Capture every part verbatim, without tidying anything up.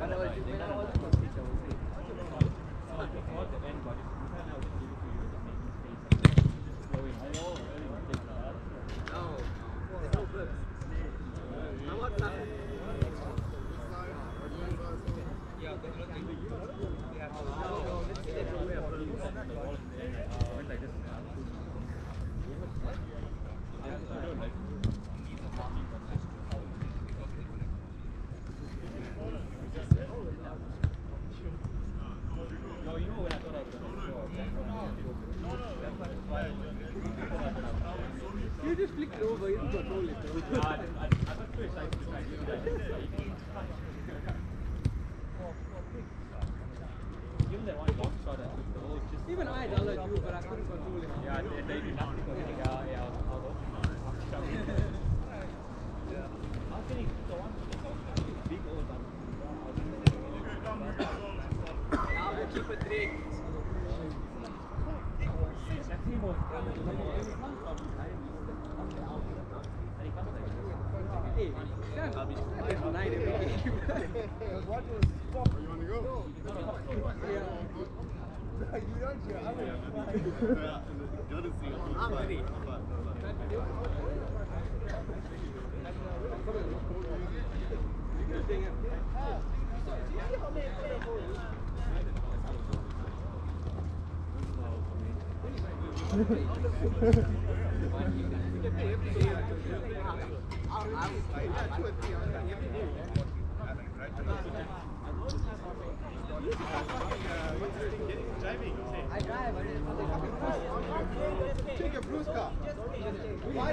You just flicked it over, you didn't control it. No, I didn't. I, I got too excited to try to do that. Even that one long shot, I took the whole just. Even I dolled you, but I couldn't control it. Yeah, they, they did nothing for me. Yeah, yeah, I was, I was open. I was getting the one big old one. Now we keep it three. That team was. Hey, that's nine every game. What was stop? You want to go? I'm ready. I drive. Take a blue car. Why?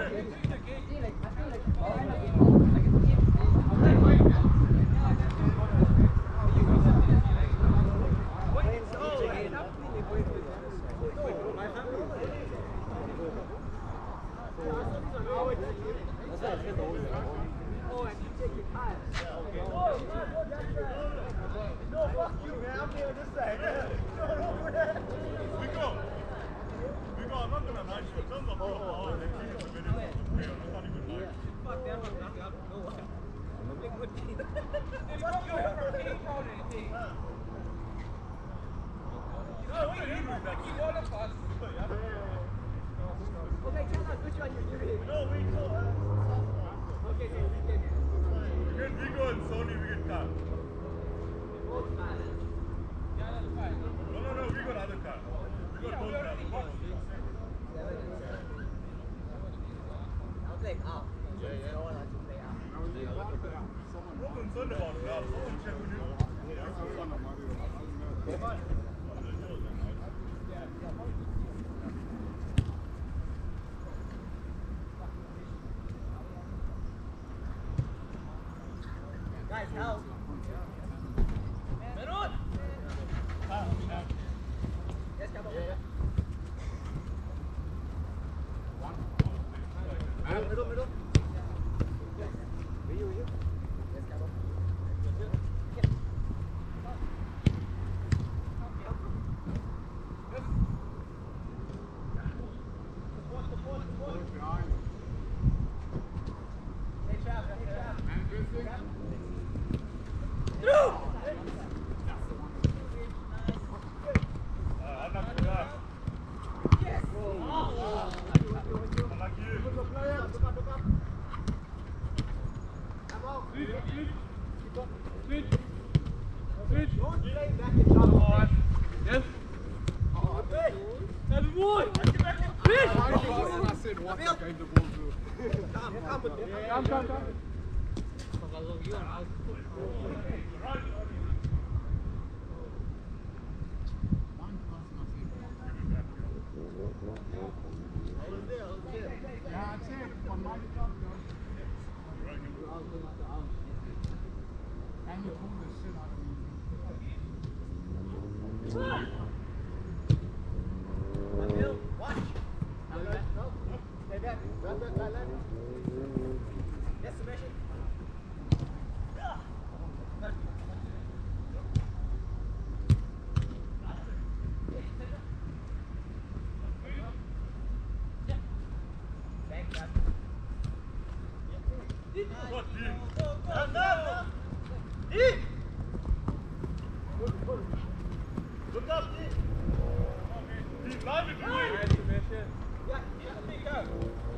Oh, and you take your time. No, fuck you, man. I'm here this side. We go. We go. I'm not gonna match you. Turn the ball. Oh, they keep it the video. I'm not even match. Fuck them, I'm not going to go. Okay, tell us which one you're doing. No, we go. Okay, so we can. We get Vigo and Sony, we get car. Both man. No, no, no, we got other car. We got both cars. I'll play out. Yeah, yeah. No one has to play out. I'm concerned about that. Someone check with you. Guys, help. Meron! Yes, come on. Middle, middle. Will you, will you? Yes, come on. Hey, Trav, hey, Trav. Come, come, come. Yes, Sebastian. Live it, Nice submission. Yeah, yeah, there you go.